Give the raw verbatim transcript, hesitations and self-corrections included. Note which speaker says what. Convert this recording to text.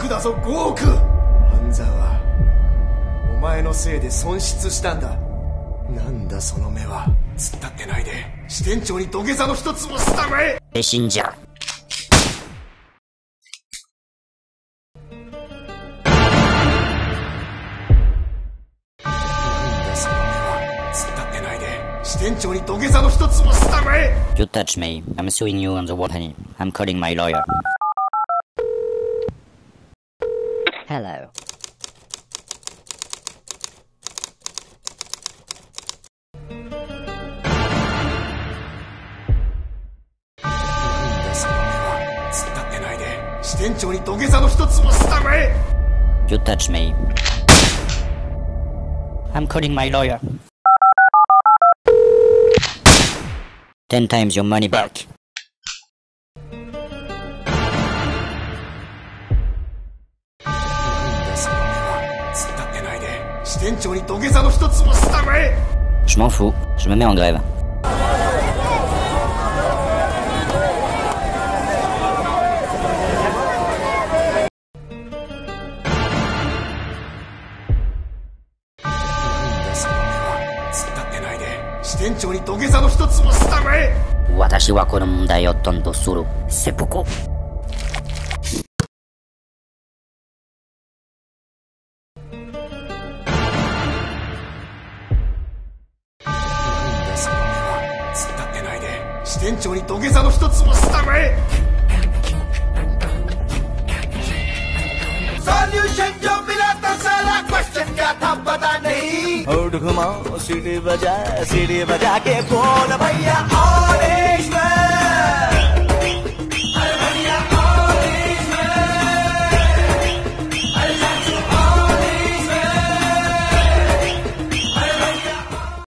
Speaker 1: 億だぞ、ごおく。半沢、お前のせいで損失したんだ。なんだその目は。突っ立ってないで支店長に土下座の一つもしたまえ。
Speaker 2: え、死んじゃう。
Speaker 1: 店長に土下座の一つもしたまえ。
Speaker 2: You touch me, I'm suing you on the company. I'm calling my lawyer. Hello. You touch me. I'm calling my lawyer. Ten times your money back.
Speaker 1: 支店長に土下座の一つもしたまえ。
Speaker 2: Je m'en fous, je me mets en grève. Watashi wa kono mondai o tonto suru seppuku. 支店長に土下座の一つもしたまえ。
Speaker 3: solution जो मिला था सारा क्वेश्चन का था पता नहीं। और घुमाओ सीढ़ी बजा सीढ़ी बजा के बोल भैया और